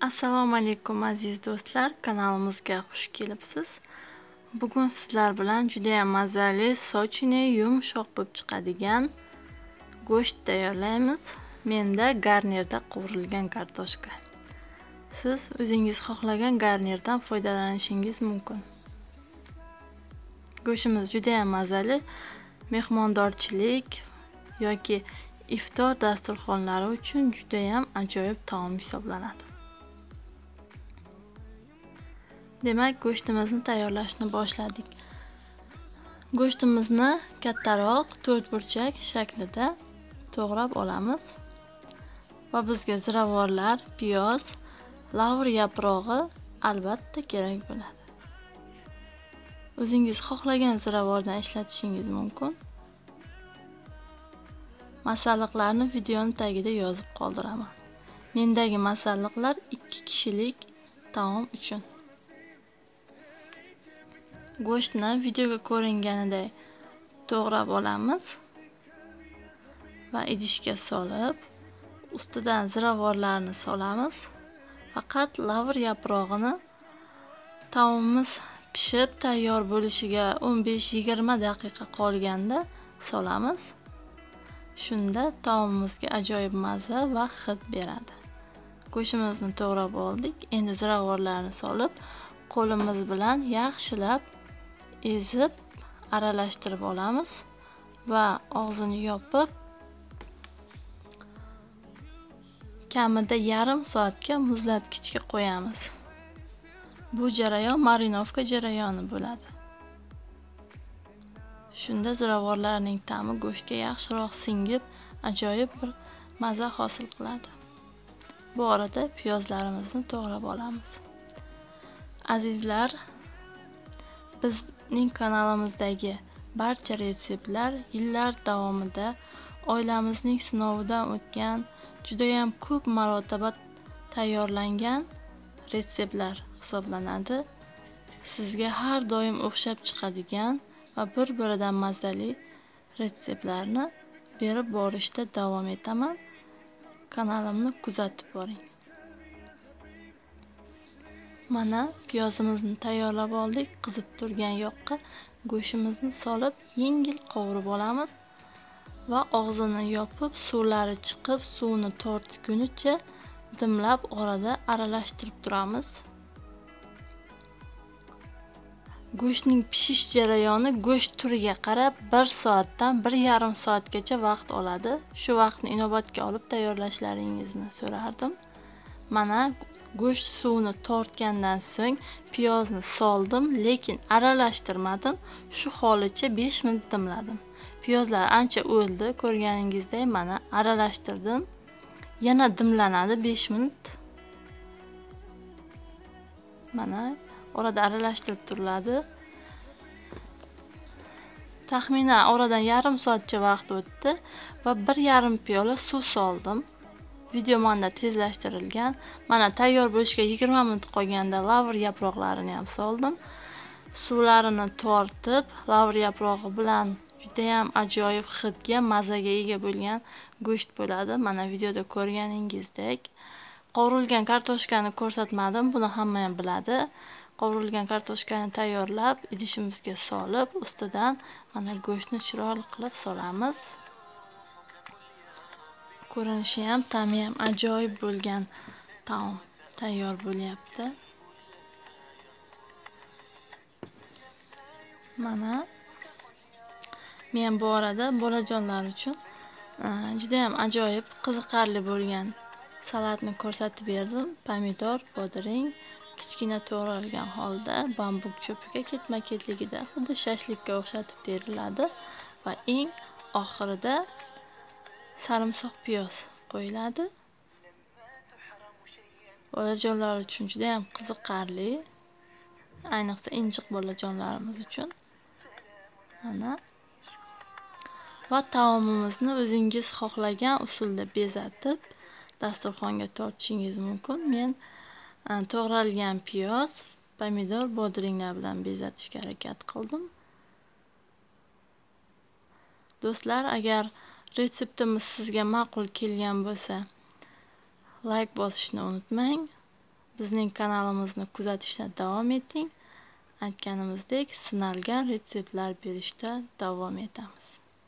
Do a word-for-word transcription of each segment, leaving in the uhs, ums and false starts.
Assalomu alaykum aziz do'stlar, kanalimizga xush kelibsiz. Bugun sizlar bilan juda ham mazali, sochini yumshoq bo'lib chiqadigan go'sht tayyorlaymiz. Menda garnirda qovurilgan kartoshka. Siz o'zingiz xohlagan garnirdan foydalanishingiz mumkin. Go'shtimiz juda ham mazali, mehmondorchilik yoki iftor dasturxonlari uchun juda ham ajoyib taom hisoblanadi. Demak, go'shtimizni tayyorlashni boshladik. Go'shtimizni kattaroq to'rt burchak shaklida to'g'rab olamiz. Va bizga ziravorlar, piyoz, lavr yaprog'i albatta kerak bo'ladi. O'zingiz xohlagan ziravordan ishlatishingiz mumkin. Masalliqlarni videoning tagida yozib qoldiraman. Mendagi masalliqlar ikki kishilik taom uchun. Go'shtni videoga ko'ringaniday to'g'rab olamiz va idishga solib, ustidan ziravorlarni solamiz. Faqat lavr yaprog'ini taomimiz pishib tayyor bo'lishiga o'n besh yigirma daqiqa qolganda solamiz. Shunda taomimizga ajoyib maza va hid beradi. Go'shtimizni to'g'rab oldik. Endi ziravorlarni solib, qo'limiz bilan yaxshilab ezib aralashtirib olamiz va og'zini yopib kamida yarim soatga muzlatgichga qo'yamiz. Bu jarayon marinovka jarayoni bo'ladi. Shunda ziravorlarning ta'mi go'shtga yaxshiroq singib, ajoyib bir maza hosil qiladi. Bu orada piyozlarimizni to'g'rab olamiz. Azizlar, bizning kanalimizdagi barcha retseptlar yillar davomida oilamizning sinovidan o'tgan, juda ham ko'p marotaba tayyorlangan retseptlar hisoblanadi. Sizga har doim o'xshab chiqadigan va bir-biridan mazali retseptlarni berib borishda davom etaman. Kanalimni kuzatib boring. Mana piyozimizni tayyorlab oldik. Qizib turgan yoqqa go'shtimizni solib, yengil qovurib olamiz va og'zini yopib, suvlari chiqib, suvni tortgunicha dimlab orada aralashtirib turamiz. Go'shtning pishish jarayoni go'sht turiga qarab bir soatdan bir yarim soatgacha vaqt oladi. Shu vaqtni inobatga olib tayyorlashlaringizni so'rardim. Mana go'sht suvni tortgandan so'ng piyozni soldim, lekin aralashtirmadim. Shu holicha besh minut dimladim. Piyozlar ancha o'ldi, ko'rganingizdek mana aralashtirdim. Yana dimlanadi besh minut. Mana orada aralashtirib turiladi. Taxminan oradan yarim soatcha vaqt o'tdi va bir yarim piyola suv soldim. Video manda tezlashtirilgan. Mana tayyor bo'lishiga yigirma minut qolganda lavr yaproqlarini ham soldim. Suvlarini tortib, lavr yaprog'i bilan juda ham ajoyib hidga, mazaga ega bo'lgan go'sht bo'ladi. Mana videoda ko'rganingizdek. Qovurilgan kartoshkani ko'rsatmadim, buni hamma ham biladi. Qovurilgan kartoshkani tayyorlab, idishimizga solib, ustidan mana go'shtni chiroyli qilib solamiz. Ko'rinishi ham, ta'mi ham ajoyib bo'lgan taom tayyor bo'lyapti. Mana men bu orada bolajonlar uchun juda ham ajoyib, qiziqarli bo'lgan salatni ko'rsatib berdim. Pomidor, bodring kichkina to'g'ralgan holda bambuk cho'piga ketma-ketligida xuddi shashlikka o'xshatib teriladi va eng oxirida sarimsoq piyoz qo'yiladi. Bolajonlar uchun juda ham qiziqarli, ayniqsa injiq bolajonlarimiz uchun. Mana va taomimizni o'zingiz xohlagan usulda bezatib dasturxonga tortishingiz mumkin. Men to'g'ralgan piyoz, pomidor, bodringlar bilan bezatishga harakat qildim. Do'stlar, agar retseptimiz sizga ma'qul kelgan bo'lsa, like bosishni unutmang. bizning kanalimizni kuzatishda davom eting. Aytganimizdek, sinalgan retseptlar berishda davom etamiz.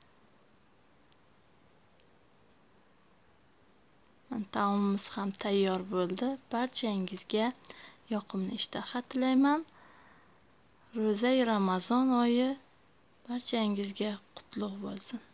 Taomimiz ham tayyor bo'ldi. Barchangizga yoqimli ishtaha tilayman. Ro'za Ramazon oyi barchangizga qutlug' bo'lsin.